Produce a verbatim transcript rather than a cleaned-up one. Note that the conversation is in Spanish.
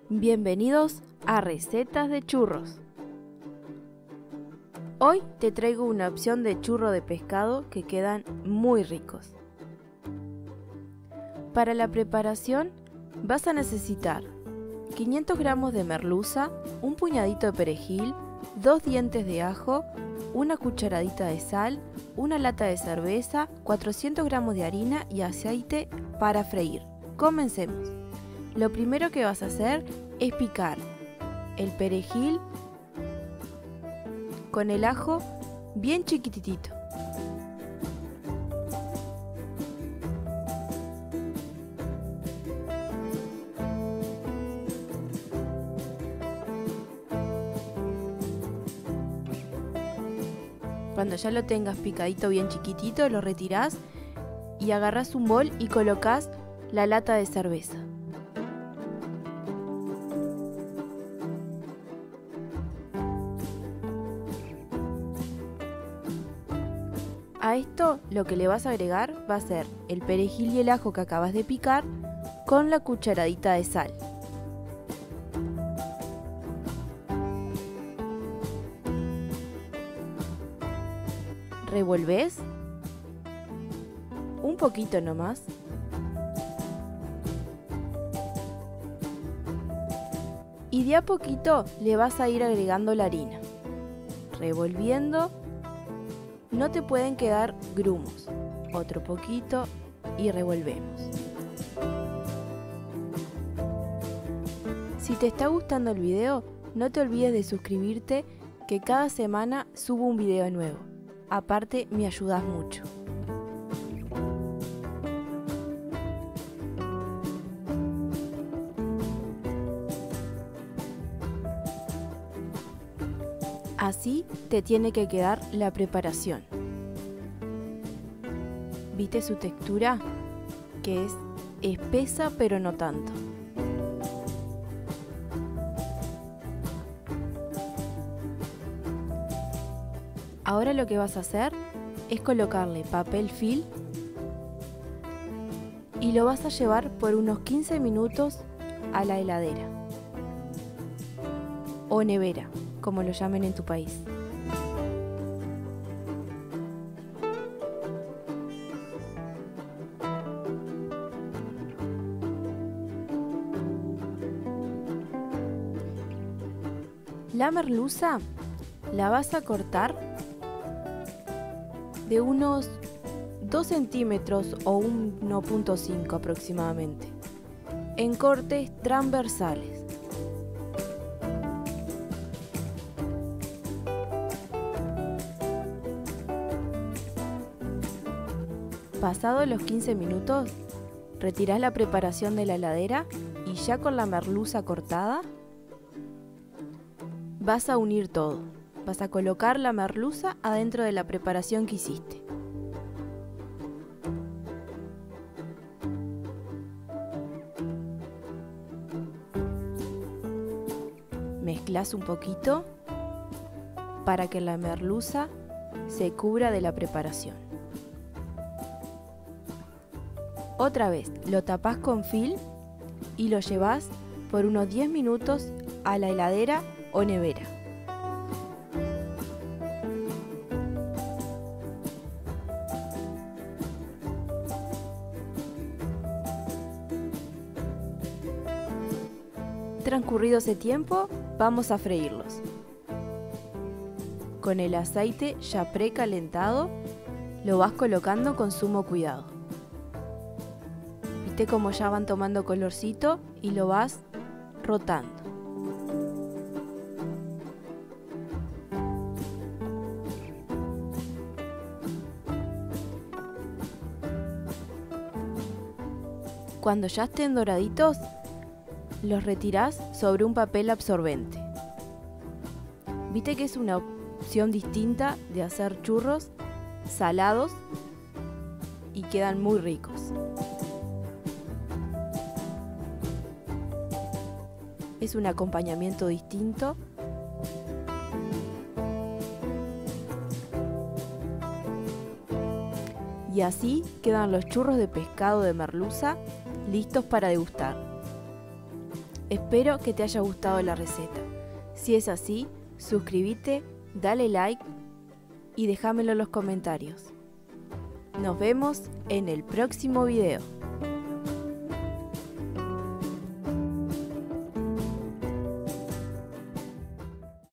Bienvenidos a Recetas de Churros. Hoy te traigo una opción de churro de pescado que quedan muy ricos. Para la preparación vas a necesitar quinientos gramos de merluza, un puñadito de perejil, dos dientes de ajo, una cucharadita de sal, una lata de cerveza, cuatrocientos gramos de harina y aceite para freír. Comencemos. Lo primero que vas a hacer es picar el perejil con el ajo bien chiquitito. Cuando ya lo tengas picadito bien chiquitito, lo retirás y agarrás un bol y colocas la lata de cerveza. A esto lo que le vas a agregar va a ser el perejil y el ajo que acabas de picar con la cucharadita de sal. Revolvés un poquito nomás. Y de a poquito le vas a ir agregando la harina. Revolviendo. No te pueden quedar grumos. Otro poquito y revolvemos. Si te está gustando el video, no te olvides de suscribirte, que cada semana subo un video nuevo. Aparte, me ayudas mucho. Así te tiene que quedar la preparación. ¿Viste su textura? Que es espesa pero no tanto. Ahora lo que vas a hacer es colocarle papel film y lo vas a llevar por unos quince minutos a la heladera o nevera, como lo llamen en tu país. La merluza la vas a cortar de unos dos centímetros o uno punto cinco aproximadamente, en cortes transversales. Pasados los quince minutos, retirás la preparación de la heladera y ya con la merluza cortada, vas a unir todo. Vas a colocar la merluza adentro de la preparación que hiciste. Mezclas un poquito para que la merluza se cubra de la preparación. Otra vez lo tapás con film y lo llevas por unos diez minutos a la heladera o nevera. Transcurrido ese tiempo, vamos a freírlos. Con el aceite ya precalentado, lo vas colocando con sumo cuidado. Viste cómo ya van tomando colorcito y lo vas rotando. Cuando ya estén doraditos, los retirás sobre un papel absorbente. Viste que es una opción distinta de hacer churros salados y quedan muy ricos. Es un acompañamiento distinto. Y así quedan los churros de pescado de merluza listos para degustar. Espero que te haya gustado la receta. Si es así, suscríbete, dale like y déjamelo en los comentarios. Nos vemos en el próximo video.